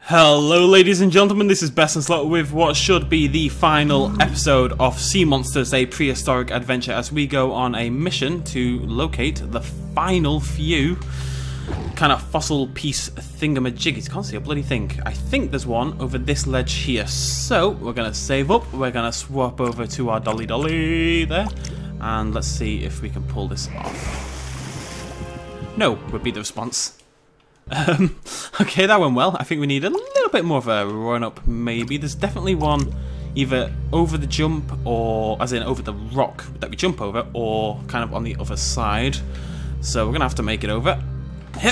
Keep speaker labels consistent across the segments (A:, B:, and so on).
A: Hello ladies and gentlemen, this is Best in Slot with what should be the final episode of Sea Monsters, a prehistoric adventure as we go on a mission to locate the final few kind of fossil piece thingamajiggies. Can't see a bloody thing. I think there's one over this ledge here, so we're going to save up, we're going to swap over to our dolly there, and let's see if we can pull this off. No would be the response. Okay, that went well. I think we need a little bit more of a run up, maybe. There's definitely one either over the jump, or as in over the rock that we jump over, or kind of on the other side. So we're gonna have to make it over. Hip.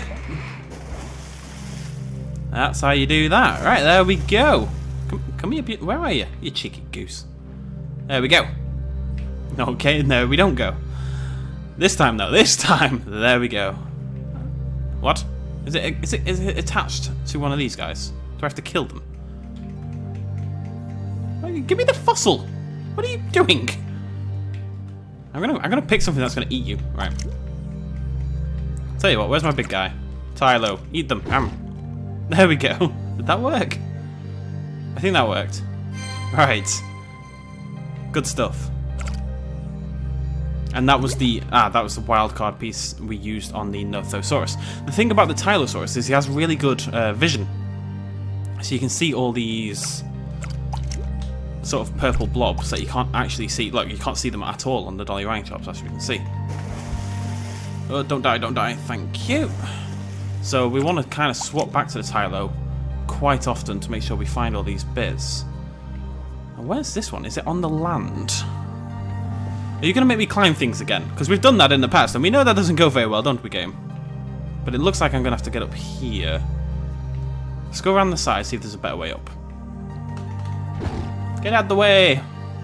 A: That's how you do that. Right, there we go. Come here, where are you? You cheeky goose. There we go. Okay, no, we don't go. This time though, this time. There we go. What? Is it attached to one of these guys? Do I have to kill them? Give me the fossil! What are you doing? I'm gonna pick something that's gonna eat you. Right. Tell you what, where's my big guy? Tylo, eat them. There we go. Did that work? I think that worked. Right. Good stuff. And that was the wildcard piece we used on the Nothosaurus. The thing about the Tylosaurus is he has really good vision. So you can see all these sort of purple blobs that you can't actually see. Look, you can't see them at all on the Dolly-Rhinochops, as you can see. Oh, don't die, thank you. So we want to kind of swap back to the Tylo quite often to make sure we find all these bits. And where's this one? Is it on the land? Are you going to make me climb things again? Because we've done that in the past, and we know that doesn't go very well, don't we, game? But it looks like I'm going to have to get up here. Let's go around the side, see if there's a better way up. Get out of the way!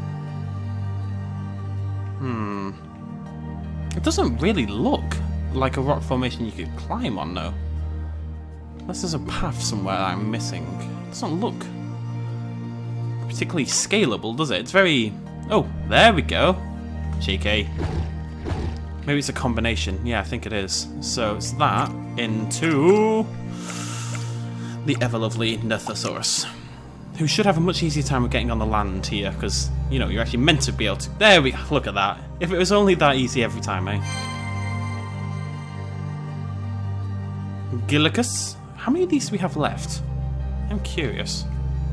A: It doesn't really look like a rock formation you could climb on, though. Unless there's a path somewhere that I'm missing. It doesn't look particularly scalable, does it? It's very... Oh, there we go. Cheeky. Maybe it's a combination. Yeah, I think it is. So it's that into the ever-lovely Nothosaurus, who should have a much easier time of getting on the land here, because, you know, you're actually meant to be able to... There we go. Look at that. If it was only that easy every time, eh? Gillicus? How many of these do we have left? I'm curious.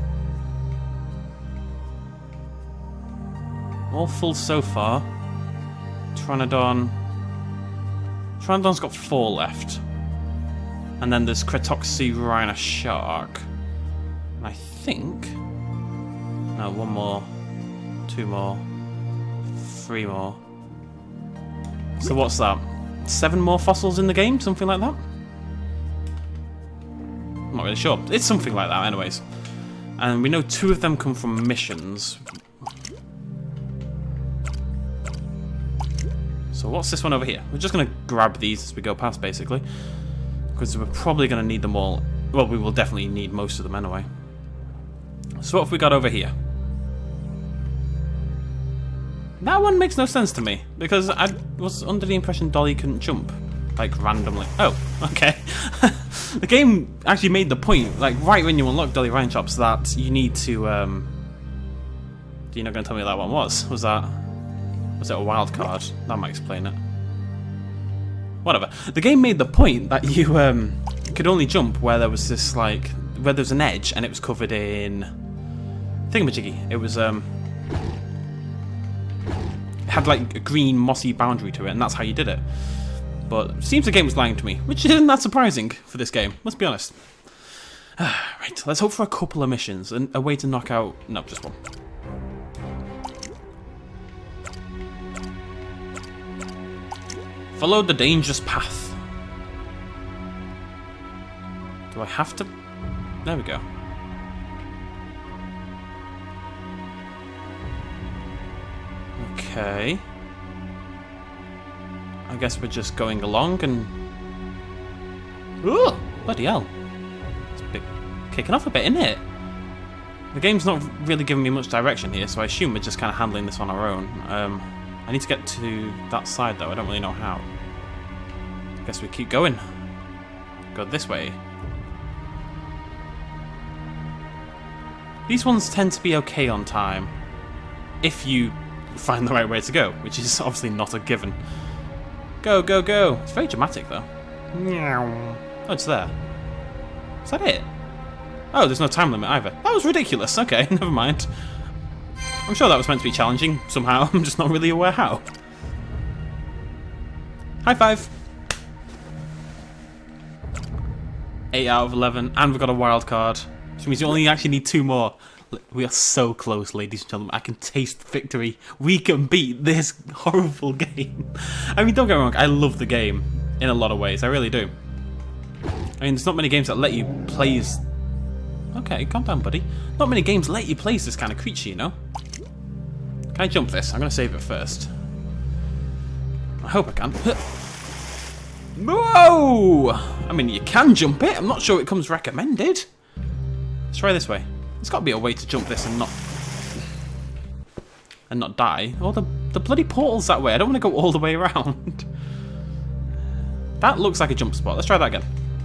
A: All full so far. Pteranodon. Pteranodon's got 4 left. And then there's Cretoxyrhina shark. And I think... No, 1 more. 2 more. 3 more. So what's that? 7 more fossils in the game? Something like that? I'm not really sure. It's something like that anyways. And we know 2 of them come from missions. So what's this one over here? We're just going to grab these as we go past, basically. Because we're probably going to need them all. Well, we will definitely need most of them anyway. So what have we got over here? That one makes no sense to me. Because I was under the impression Dolly couldn't jump. Like, randomly. Oh, okay. The game actually made the point, like, right when you unlock Dolly-Rhinochops, that you need to... You're not going to tell me what that one was? Was it a wild card? That might explain it. Whatever. The game made the point that you could only jump where there was this, like, where there was an edge and it was covered in thingamajiggy. It was it had like a green mossy boundary to it, and that's how you did it. But it seems the game was lying to me, which isn't that surprising for this game. Let's be honest. Right. Let's hope for a couple of missions and a way to knock out. No, just one. Follow the dangerous path. Do I have to? There we go. Okay. I guess we're just going along and... Ooh! Bloody hell. It's a bit kicking off a bit, isn't it? The game's not really giving me much direction here, so I assume we're just kind of handling this on our own. I need to get to that side though, I don't really know how. I guess we keep going. Go this way. These ones tend to be okay on time, if you find the right way to go, which is obviously not a given. Go, go, go! It's very dramatic though. Oh, it's there. Is that it? Oh, there's no time limit either. That was ridiculous. Okay, never mind. I'm sure that was meant to be challenging somehow. I'm just not really aware how. High five! 8 out of 11, and we've got a wild card, which means you only actually need 2 more. We are so close, ladies and gentlemen. I can taste victory. We can beat this horrible game. I mean, don't get me wrong, I love the game in a lot of ways. I really do. I mean, there's not many games that let you play as... Okay, calm down, buddy. Not many games let you play as this kind of creature, you know? Can I jump this? I'm going to save it first. I hope I can. Whoa! I mean, you can jump it. I'm not sure it comes recommended. Let's try this way. There's got to be a way to jump this and not die. Oh, the bloody portal's that way. I don't want to go all the way around. That looks like a jump spot. Let's try that again.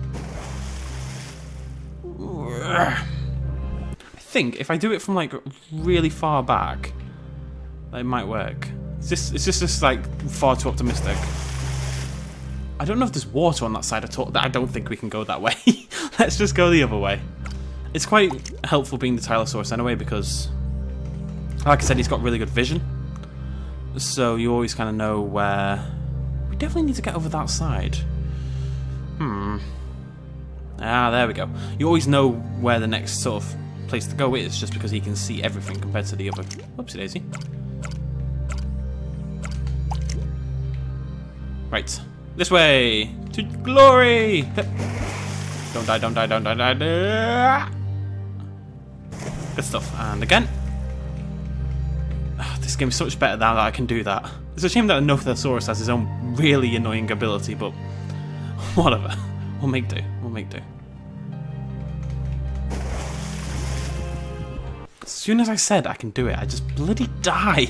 A: I think if I do it from like really far back, that it might work. It's just like far too optimistic. I don't know if there's water on that side at all. I don't think we can go that way. Let's just go the other way. It's quite helpful being the Tylosaurus anyway because, like I said, he's got really good vision. So you always kind of know where... We definitely need to get over that side. Ah, there we go. You always know where the next sort of place to go is just because he can see everything compared to the other... Whoopsie daisy. Right. This way! To glory! Don't die, don't die, don't die, don't die. Good stuff. And again. This game is so much better now that I can do that. It's a shame that Nothosaurus has his own really annoying ability, but whatever. We'll make do. We'll make do. As soon as I said I can do it, I just bloody die.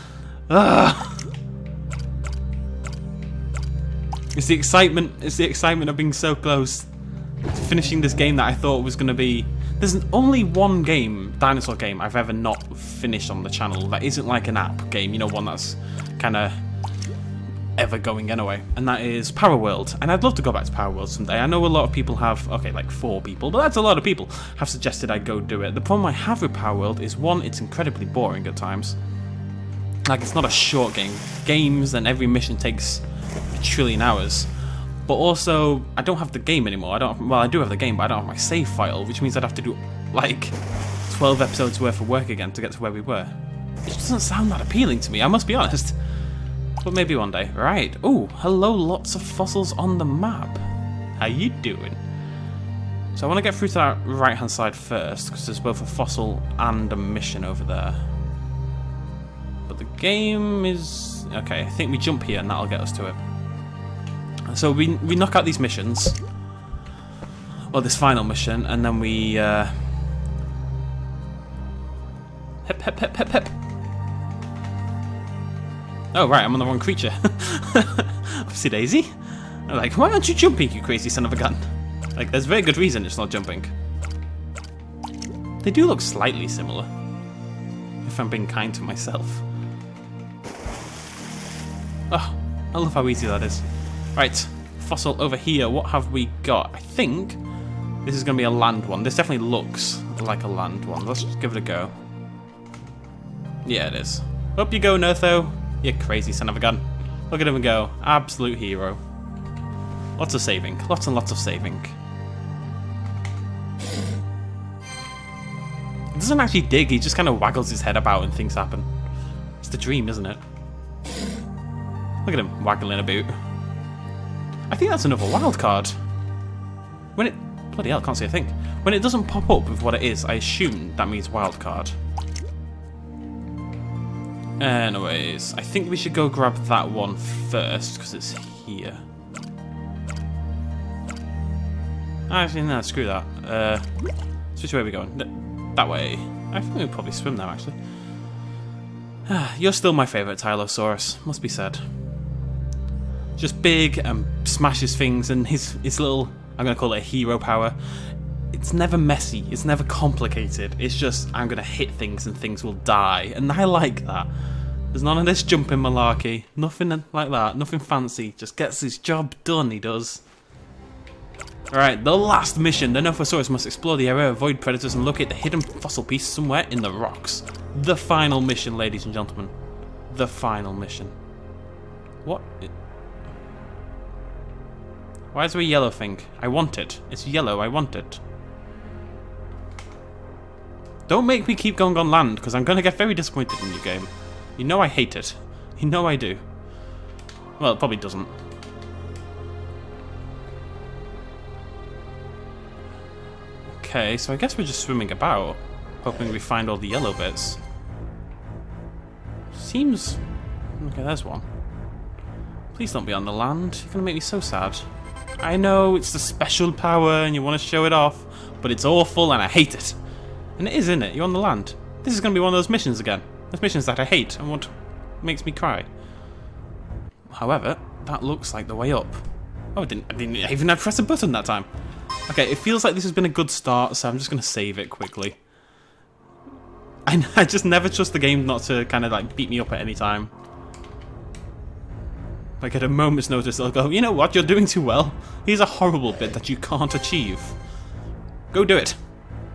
A: It's the excitement. It's the excitement of being so close to finishing this game that I thought was going to be... There's only one game, dinosaur game, I've ever not finished on the channel that isn't like an app game, you know, one that's kind of ever going anyway, and that is Power World. And I'd love to go back to Power World someday. I know a lot of people have, okay, like 4 people, but that's a lot of people, have suggested I go do it. The problem I have with Power World is, one, it's incredibly boring at times. Like, it's not a short game. Games and every mission takes a trillion hours. But also, I don't have the game anymore. Well, I do have the game, but I don't have my save file, which means I'd have to do, like, 12 episodes worth of work again to get to where we were. It just doesn't sound that appealing to me, I must be honest. But maybe one day. Right. Ooh, hello, lots of fossils on the map. How you doing? So I want to get through to that right-hand side first, because there's both a fossil and a mission over there. But the game is... Okay, I think we jump here and that'll get us to it. So we knock out these missions, well, this final mission, and then we hep hep hep hep hep. Oh right, I'm on the wrong creature. Oopsie daisy. I'm like, why aren't you jumping, you crazy son of a gun? Like, there's very good reason it's not jumping. They do look slightly similar, if I'm being kind to myself. Oh, I love how easy that is. Right, fossil over here, what have we got? I think this is going to be a land one. This definitely looks like a land one. Let's just give it a go. Yeah, it is. Up you go, Notho. You crazy son of a gun. Look at him go. Absolute hero. Lots of saving. Lots and lots of saving. He doesn't actually dig, he just kind of waggles his head about and things happen. It's the dream, isn't it? Look at him waggling about. I think that's another wild card. When it... Bloody hell, I can't see a thing. When it doesn't pop up with what it is, I assume that means wild card. Anyways, I think we should go grab that one first, because it's here. Actually, no, screw that. So which way are we going? That way. I think we'll probably swim now, actually. You're still my favourite Tylosaurus, must be said. Just big and smashes things, and his little, I'm going to call it a hero power, it's never messy, it's never complicated. It's just, I'm gonna hit things and things will die. And I like that. There's none of this jumping malarkey. Nothing like that. Nothing fancy. Just gets his job done, he does. Alright, the last mission. The Nophosaurus must explore the area, avoid predators, and locate the hidden fossil piece somewhere in the rocks. The final mission, ladies and gentlemen. The final mission. What? Why is there a yellow thing? I want it. It's yellow, I want it. Don't make me keep going on land, because I'm going to get very disappointed in your game. You know I hate it. You know I do. Well, it probably doesn't. Okay, so I guess we're just swimming about, hoping we find all the yellow bits. Seems... Okay, there's one. Please don't be on the land. You're going to make me so sad. I know it's the special power and you want to show it off, but it's awful and I hate it. And it is, isn't it? You're on the land. This is going to be one of those missions again. Those missions that I hate and what makes me cry. However, that looks like the way up. Oh, I didn't even have to press a button that time. Okay, it feels like this has been a good start, so I'm just going to save it quickly. I just never trust the game not to kind of like beat me up at any time. Like at a moment's notice, they'll go, you know what, you're doing too well. Here's a horrible bit that you can't achieve. Go do it.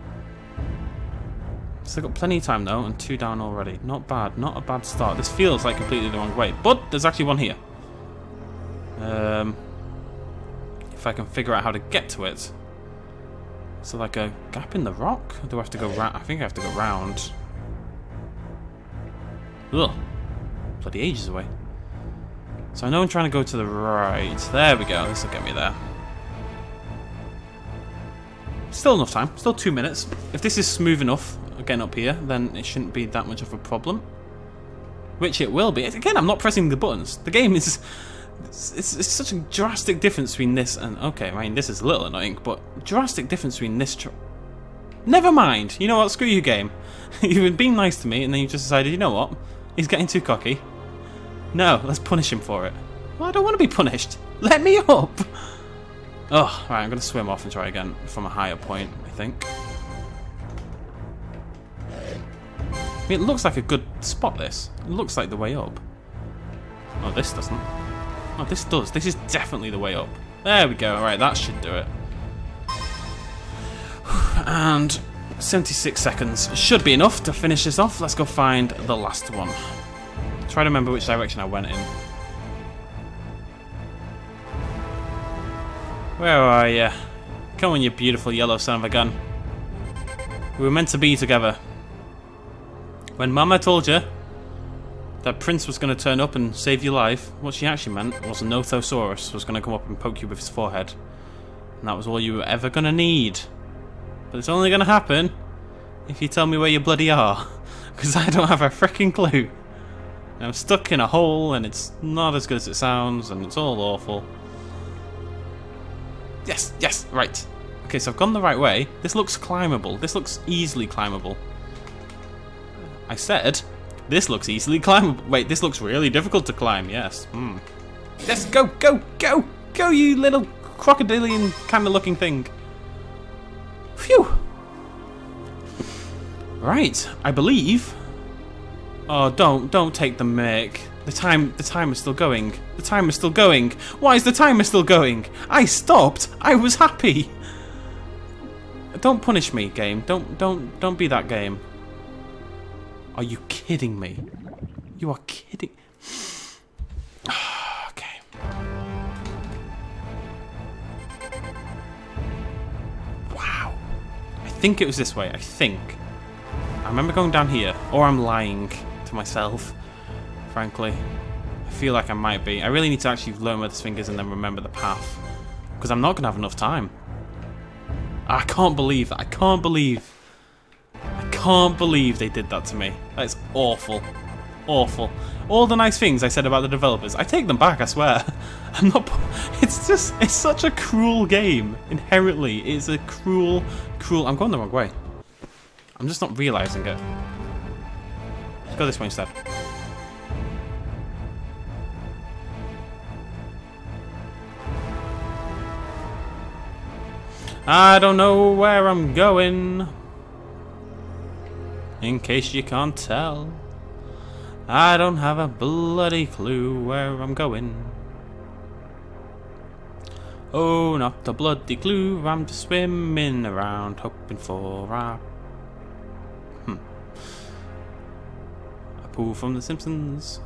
A: Still got plenty of time though, and 2 down already. Not bad, not a bad start. This feels like completely the wrong way, but there's actually one here. If I can figure out how to get to it. So like a gap in the rock? Or do I have to go round? I think I have to go round. Ugh. Bloody ages away. So I know I'm trying to go to the right. There we go, this will get me there. Still enough time, still 2 minutes. If this is smooth enough, again up here, then it shouldn't be that much of a problem. Which it will be. Again, I'm not pressing the buttons. The game is... It's such a drastic difference between this and... Okay, I mean, this is a little annoying, but drastic difference between this... Never mind. You know what? Screw you, game. You've been nice to me, and then you just decided, you know what? He's getting too cocky. No, let's punish him for it. Well, I don't want to be punished. Let me up. Oh, right, I'm going to swim off and try again from a higher point, I think. I mean, it looks like a good spot, this. It looks like the way up. Oh, this doesn't. Oh, this does. This is definitely the way up. There we go. All right, that should do it. And 76 seconds should be enough to finish this off. Let's go find the last one. Try to remember which direction I went in. Where are you? Come on, you beautiful yellow son of a gun. We were meant to be together. When Mama told you that Prince was going to turn up and save your life, what she actually meant was a Nothosaurus was going to come up and poke you with his forehead. And that was all you were ever going to need. But it's only going to happen if you tell me where you bloody are. Because I don't have a freaking clue. And I'm stuck in a hole and it's not as good as it sounds and it's all awful. Yes, yes, right. Okay, so I've gone the right way. This looks climbable. This looks easily climbable. I said, this looks easily climbable. Wait, this looks really difficult to climb, yes. Yes, go, go, go! Go, you little crocodilian kind of looking thing. Phew! Right, I believe... Oh, don't take the mic. The timer's still going. The timer's still going. Why is the timer still going? I stopped. I was happy. Don't punish me, game. Don't be that game. Are you kidding me? You are kidding. Okay. Wow. I think it was this way. I think. I remember going down here, or I'm lying to myself. Frankly, I feel like I might be. I really need to actually learn where this thing is and then remember the path, because I'm not gonna have enough time. I can't believe that. I can't believe they did that to me. That is awful. Awful. All the nice things I said about the developers, I take them back, I swear. I'm not... It's such a cruel game. Inherently, it's a cruel... I'm going the wrong way. I'm just not realising it. Let's go this way instead. I don't know where I'm going. In case you can't tell, I don't have a bloody clue where I'm going. Oh, not a bloody clue, I'm just swimming around hoping for a pool from The Simpsons.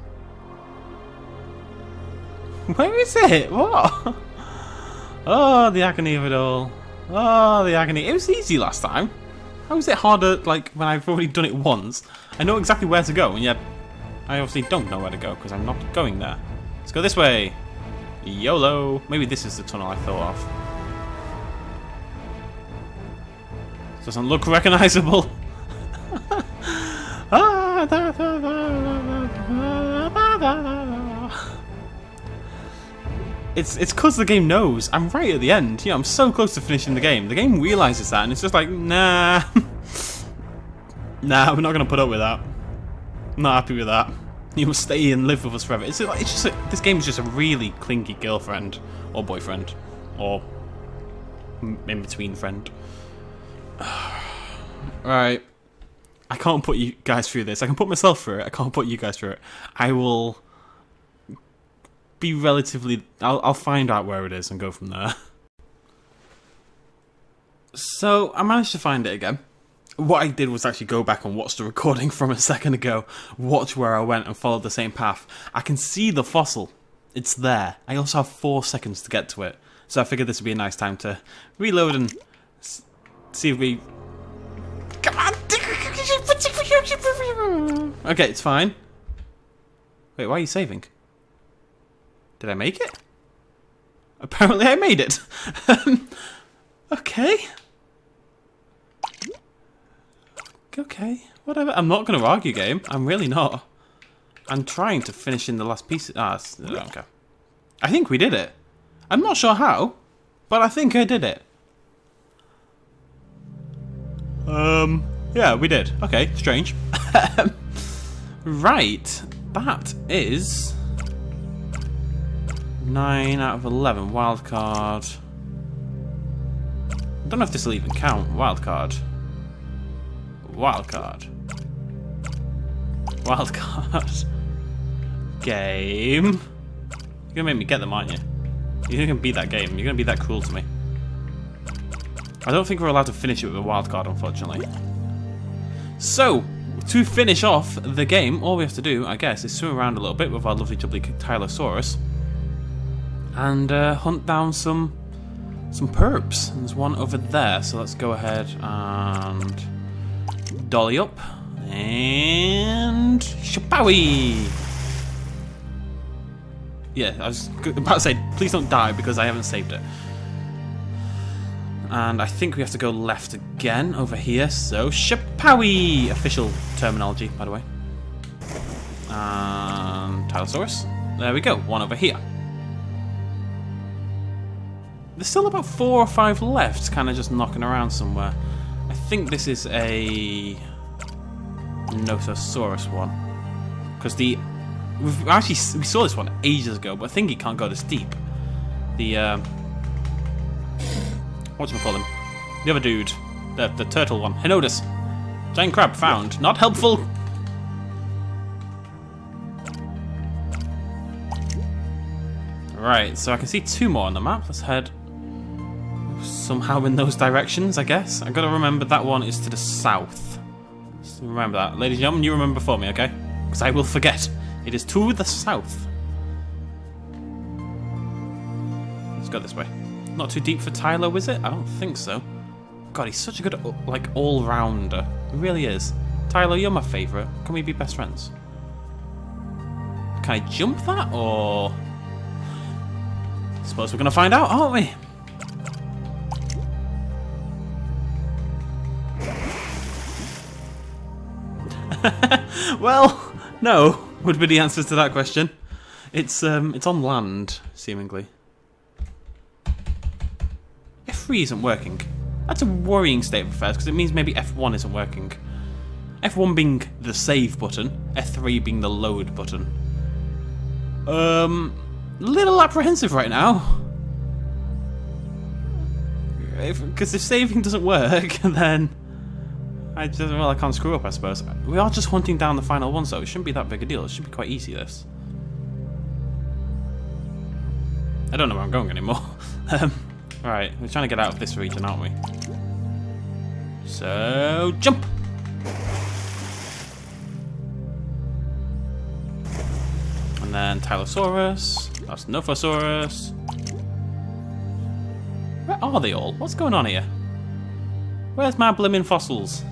A: Where is it? What? Oh, the agony of it all. Oh, the agony. It was easy last time. How is it harder, like, when I've already done it once? I know exactly where to go, and yet I obviously don't know where to go, because I'm not going there. Let's go this way. YOLO. Maybe this is the tunnel I thought of. Doesn't look recognizable. It's because the game knows I'm right at the end. You know, I'm so close to finishing the game. The game realizes that, and it's just like, nah, nah, we're not gonna put up with that. I'm not happy with that. You must stay and live with us forever. It's just this game is just a really clingy girlfriend or boyfriend or in between friend. Right, I can't put you guys through this. I can put myself through it. I can't put you guys through it. I will be relatively... I'll find out where it is and go from there. So, I managed to find it again. What I did was actually go back and watch the recording from a second ago, watch where I went and followed the same path. I can see the fossil. It's there. I also have 4 seconds to get to it. So I figured this would be a nice time to reload and see if we... Come on! Okay, it's fine. Wait, why are you saving? Did I make it? Apparently I made it. Okay. Okay, whatever. I'm not going to argue, game. I'm really not. I'm trying to finish in the last piece. Okay. I think we did it. I'm not sure how, but I think I did it. Yeah, we did. Okay, strange. Right, that is 9 out of 11. Wildcard. I don't know if this will even count. Wildcard. Wildcard. Wildcard. Game. You're gonna make me get them, aren't you? You're gonna beat that game. You're gonna be that cruel to me. I don't think we're allowed to finish it with a wildcard, unfortunately. So, to finish off the game, all we have to do, I guess, is swim around a little bit with our lovely jubbly Tylosaurus and hunt down some perps. And there's one over there, so let's go ahead and dolly up and shapowie. Yeah, I was about to say, please don't die because I haven't saved it. And I think we have to go left again over here, so shapowie! Official terminology, by the way. Tylosaurus. There we go, one over here. There's still about 4 or 5 left, kind of just knocking around somewhere. I think this is a Notosaurus one. Because we saw this one ages ago, but I think it can't go this deep. The, whatchamacallem? The other dude. The turtle one. Hinodus. Giant crab found. Not helpful. Right, so I can see 2 more on the map. Let's head somehow in those directions, I guess. I've got to remember that one is to the south. So remember that. Ladies and gentlemen, you remember for me, okay? Because I will forget. It is to the south. Let's go this way. Not too deep for Tylo, is it? I don't think so. God, he's such a good, like, all-rounder. He really is. Tylo, you're my favourite. Can we be best friends? Can I jump that, or... I suppose we're going to find out, aren't we? Well, no, would be the answers to that question. It's on land, seemingly. F3 isn't working. That's a worrying state of affairs, because it means maybe F1 isn't working. F1 being the save button, F3 being the load button. Little apprehensive right now. because if saving doesn't work, then I can't screw up, I suppose. We are just hunting down the final one, so it shouldn't be that big a deal. It should be quite easy, this. I don't know where I'm going anymore. Right, we're trying to get out of this region, aren't we? So, jump! And then Tylosaurus. That's Nophosaurus. Where are they all? What's going on here? Where's my blimmin' fossils?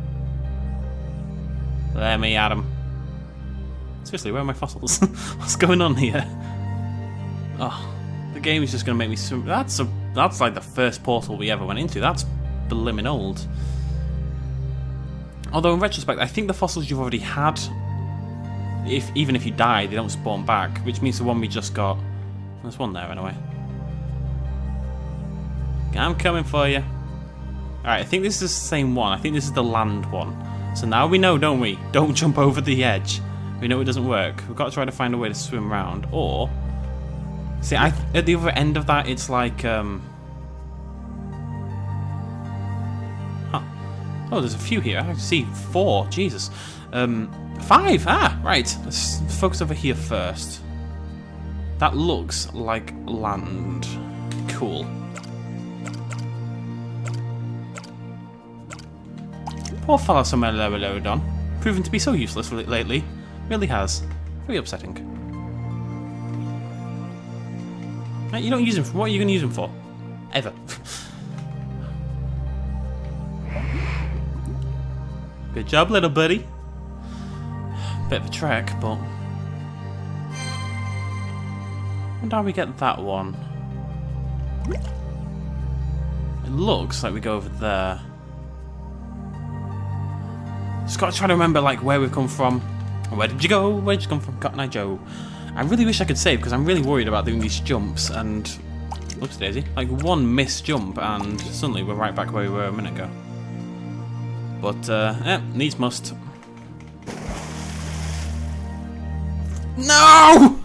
A: Let me at 'em. Seriously, where are my fossils? What's going on here? Oh, the game is just going to make me swim. That's like the first portal we ever went into. That's blimmin' old. Although in retrospect, I think the fossils you've already had, even if you die, they don't spawn back, which means the one we just got. There's one there anyway. I'm coming for you. Alright, I think this is the same one. I think this is the land one. So now we know, don't we? Don't jump over the edge. We know it doesn't work. We've got to try to find a way to swim around. Or, see, at the other end of that, it's like, Huh. Oh, there's a few here. I see 4. Jesus. 5. Ah, right. Let's focus over here first. That looks like land. Cool. Poor Thylosaurus, proven to be so useless lately. Really has. Very upsetting. You don't use him for what are you going to use him for? Ever. Good job, little buddy. Bit of a trek, but... When do we get that one? It looks like we go over there. Just gotta try to remember like where we've come from. Where did you go? Where did you come from, Cotton Eye Joe? I really wish I could save because I'm really worried about doing these jumps and... Oops daisy. Like one missed jump and suddenly we're right back where we were a minute ago. But, needs must. No!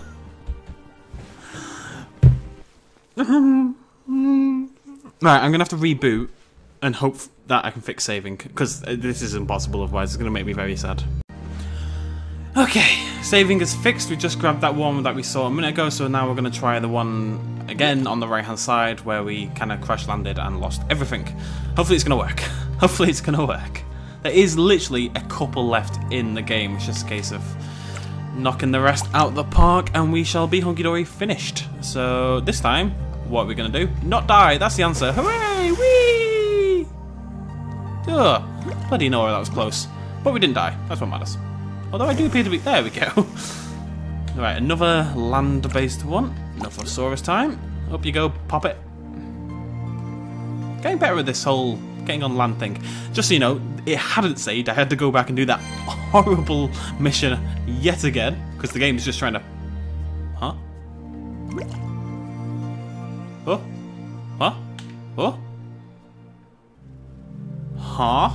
A: Right, I'm gonna have to reboot and hope that I can fix saving, because this is impossible otherwise. It's going to make me very sad. Okay, saving is fixed. We just grabbed that one that we saw a minute ago, so now we're going to try the one again on the right hand side where we kind of crash landed and lost everything. Hopefully it's going to work. Hopefully it's going to work. There is literally a couple left in the game. It's just a case of knocking the rest out the park and we shall be hunky-dory finished. So this time, what are we going to do? Not die, that's the answer. Hooray! Whee! Ugh, bloody no, that was close. But we didn't die, that's what matters. Although I do appear to be... There we go. Right, another land-based one. Nophosaurus time. Up you go, pop it. Getting better with this whole getting on land thing. Just so you know, it hadn't saved. I had to go back and do that horrible mission yet again. Because the game is just trying to... Huh? Oh? Huh? Oh? Huh?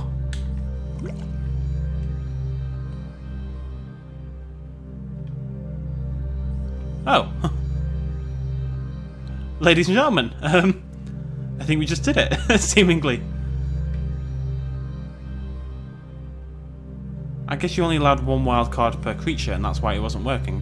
A: Oh. Ladies and gentlemen, I think we just did it, seemingly. I guess you only allowed one wild card per creature, and that's why it wasn't working.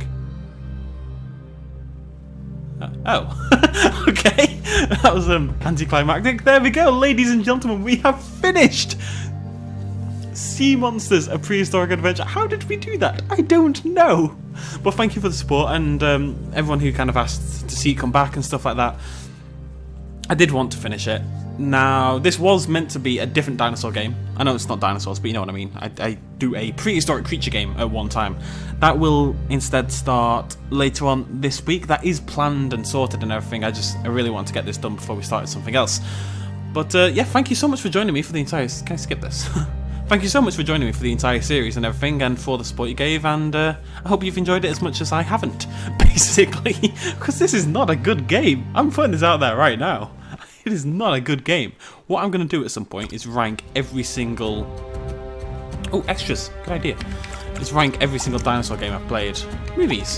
A: Oh. Okay. That was anticlimactic. There we go, ladies and gentlemen, we have finished! Sea Monsters, a prehistoric adventure. How did we do that? I don't know. But thank you for the support and everyone who kind of asked to see it come back and stuff like that. I did want to finish it. Now, this was meant to be a different dinosaur game. I know it's not dinosaurs, but you know what I mean. I do a prehistoric creature game at one time. That will instead start later on this week. That is planned and sorted and everything. I really want to get this done before we started something else. But yeah, thank you so much for joining me for the entire... Can I skip this? Thank you so much for joining me for the entire series and everything, and for the support you gave, and I hope you've enjoyed it as much as I haven't, basically, because this is not a good game. I'm putting this out there right now. It is not a good game. What I'm going to do at some point is rank every single... Oh, extras. Good idea. Is rank every single dinosaur game I've played. Movies.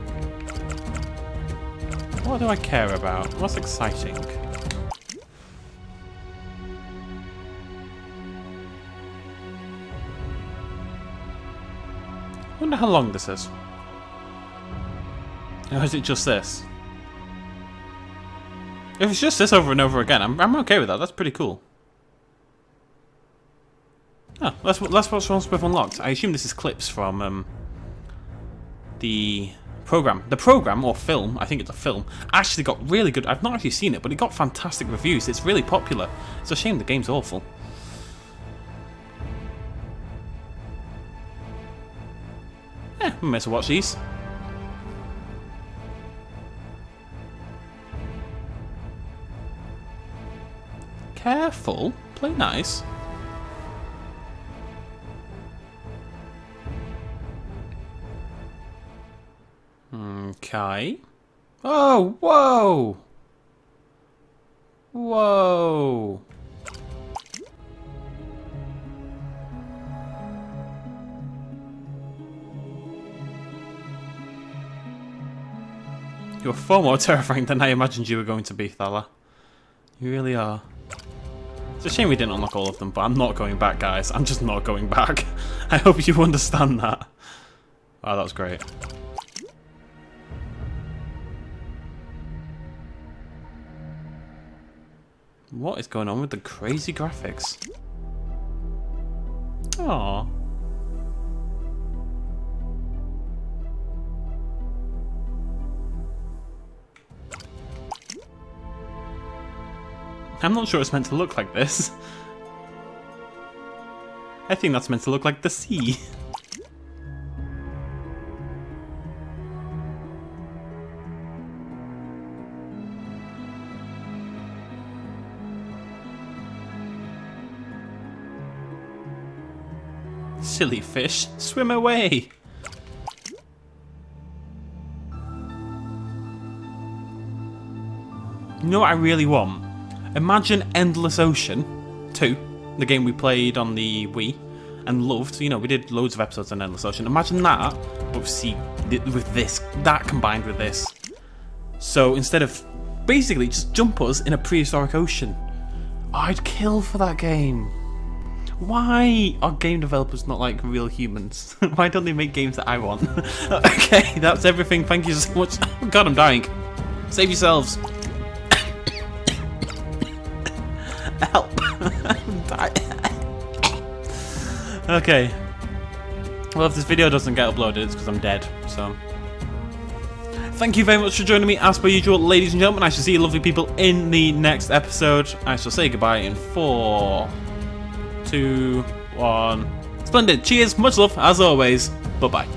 A: What do I care about? What's exciting? I wonder how long this is. Or is it just this? If it's just this over and over again, I'm okay with that. That's pretty cool. Oh, let's watch once we've unlocked. I assume this is clips from the program. The program, or film, I think it's a film, actually got really good. I've not actually seen it, but it got fantastic reviews. It's really popular. It's a shame the game's awful. We may as well watch these. Careful. Play nice. Okay. Oh, whoa! Whoa! You're far more terrifying than I imagined you were going to be, Thala. You really are. It's a shame we didn't unlock all of them, but I'm not going back, guys. I'm just not going back. I hope you understand that. Wow, that was great. What is going on with the crazy graphics? Aww. I'm not sure it's meant to look like this. I think that's meant to look like the sea. Silly fish, swim away! You know what I really want? Imagine Endless Ocean 2, the game we played on the Wii and loved. You know, we did loads of episodes on Endless Ocean. Imagine that, but with this, that combined with this. So instead of basically just jump us in a prehistoric ocean, I'd kill for that game. Why are game developers not like real humans? Why don't they make games that I want? Okay, that's everything. Thank you so much. Oh God, I'm dying. Save yourselves. Help. I'm dying. Okay. Well, if this video doesn't get uploaded, it's because I'm dead. So, thank you very much for joining me as per usual, ladies and gentlemen. I shall see you lovely people in the next episode. I shall say goodbye in 4, 2, 1. Splendid. Cheers. Much love as always. Bye-bye.